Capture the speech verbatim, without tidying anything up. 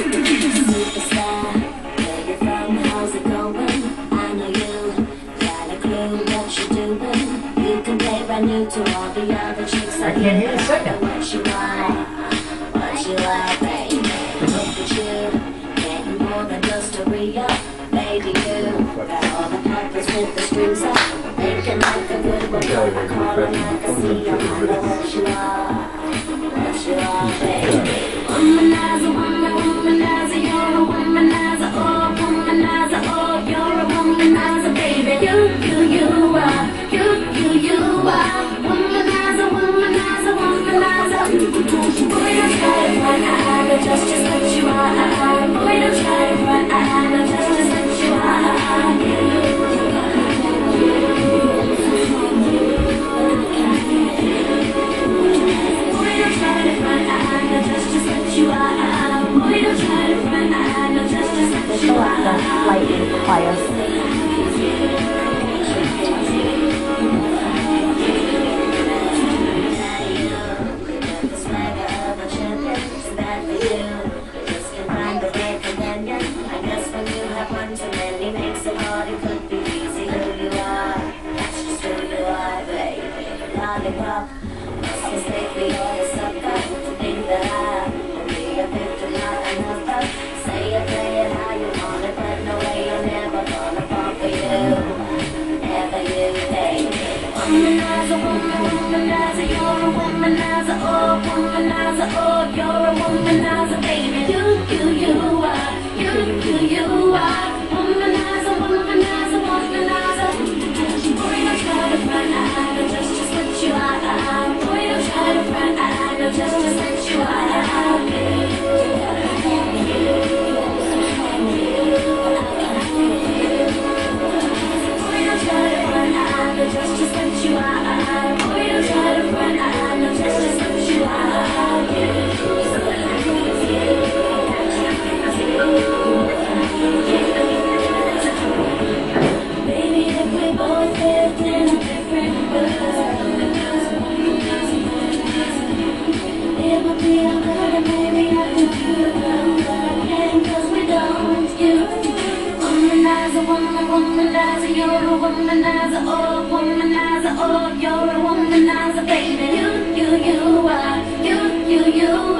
Superstar, where you from, how's it going? I know you got a clue what you're doing. You can play brand new to all the other chicks. I can't hear the second. What you want, what you like, baby. Look at you, getting more than just a re-up. Baby, you got all the puppets with the strings up. Making life a good one, I call it like a sea. I know what you are, what you are, baby. Womanizer, woman, womanizer, you're a womanizer, oh, womanizer, oh, you're a womanizer, baby. You, you, you are, you, you, you are. Womanizer, womanizer, womanizer. Boy, don't try to run, I know just, just what you are. Boy, don't try to run, I know just, just what you are. Lightning fires. Womanizer, womanizer, you're a womanizer, oh, womanizer, oh, you're a womanizer, baby. You, you, you are, you, you, you are. Womanizer, womanizer, womanizer. Boy, don't try to front, I know just, just what you are. Boy, don't try to front, I know just, just what you are. Just, just what you are. Boy, don't try to run. I know just, just what you are. Baby, if we both lived in a different world, it would be all good and maybe I could do it, but I can't 'cause we don't. You womanizer, woman, womanizer, you're a womanizer, oh, womanizer, oh, you're a womanizer, baby. You, you, you are, you, you, you